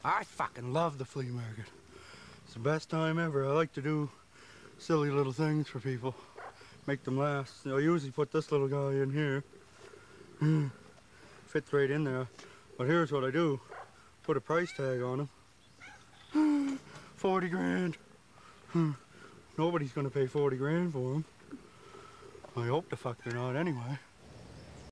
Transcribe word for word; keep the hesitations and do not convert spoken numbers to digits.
I fucking love the flea market. It's the best time ever. I like to do silly little things for people. Make them last. I usually put this little guy in here. Fits right in there. But here's what I do. Put a price tag on him. forty grand. Nobody's gonna pay forty grand for him. I hope the fuck they're not anyway.